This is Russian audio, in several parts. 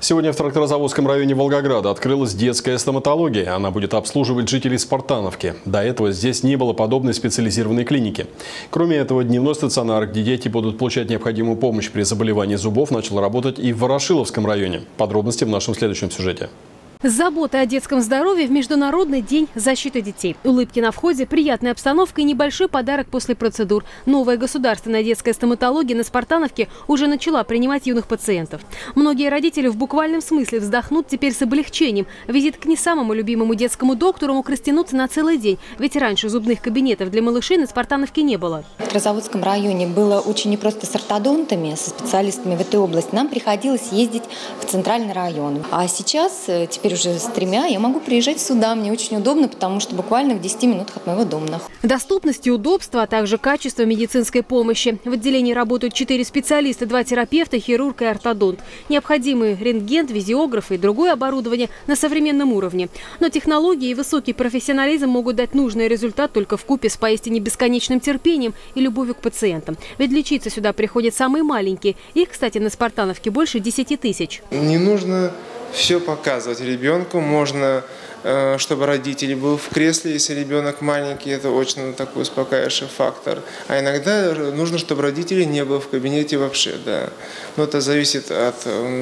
Сегодня в Тракторозаводском районе Волгограда открылась детская стоматология. Она будет обслуживать жителей Спартановки. До этого здесь не было подобной специализированной клиники. Кроме этого, дневной стационар, где дети будут получать необходимую помощь при заболевании зубов, начал работать и в Ворошиловском районе. Подробности в нашем следующем сюжете. Забота о детском здоровье в Международный день защиты детей. Улыбки на входе, приятная обстановка и небольшой подарок после процедур. Новая государственная детская стоматология на Спартановке уже начала принимать юных пациентов. Многие родители в буквальном смысле вздохнут теперь с облегчением. Визит к не самому любимому детскому доктору мог растянуться на целый день. Ведь раньше зубных кабинетов для малышей на Спартановке не было. В Тракторозаводском районе было очень непросто с ортодонтами, со специалистами в этой области. Нам приходилось ездить в центральный район. А сейчас, теперь уже с 3 я могу приезжать сюда. Мне очень удобно, потому что буквально в 10 минутах от моего дома. Доступность и удобство, а также качество медицинской помощи. В отделении работают 4 специалиста, 2 терапевта, хирург и ортодонт. Необходимый рентген, визиограф и другое оборудование на современном уровне. Но технологии и высокий профессионализм могут дать нужный результат только вкупе с поистине бесконечным терпением и любовью к пациентам. Ведь лечиться сюда приходят самые маленькие. Их, кстати, на Спартановке больше 10 тысяч. Не нужно все показывать ребенку, можно, чтобы родитель был в кресле, если ребенок маленький, это очень такой успокаивающий фактор. А иногда нужно, чтобы родители не было в кабинете вообще, да. Но это зависит от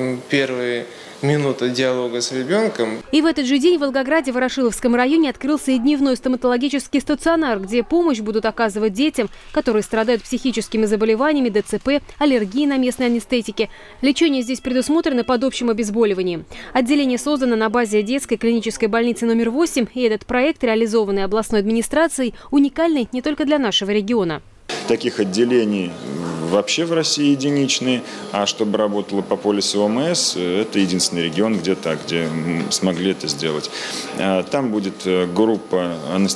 первой минуты диалога с ребенком. И в этот же день в Волгограде, в Ворошиловском районе, открылся и дневной стоматологический стационар, где помощь будут оказывать детям, которые страдают психическими заболеваниями, ДЦП, аллергией на местной анестетике. Лечение здесь предусмотрено под общим обезболиванием. Отделение создано на базе детской клинической больницы номер 8, и этот проект, реализованный областной администрацией, уникальный не только для нашего региона. Таких отделений вообще в России единичные, а чтобы работало по полису ОМС, это единственный регион, где смогли это сделать. Там будет группа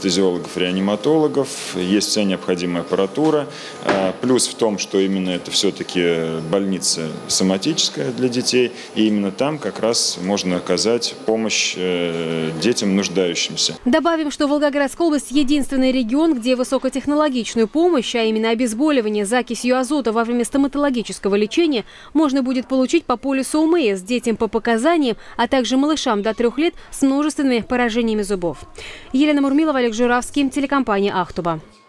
анестезиологов-реаниматологов, есть вся необходимая аппаратура. Плюс в том, что именно это все-таки больница соматическая для детей, и именно там как раз можно оказать помощь детям нуждающимся. Добавим, что Волгоградская область – единственный регион, где высокотехнологичную помощь, а именно обезболивание закисью азота во время стоматологического лечения, можно будет получить по полису ОМС детям по показаниям, а также малышам до 3 лет с множественными поражениями зубов. Елена Мурмилова, Олег Журавский, телекомпания «Ахтуба».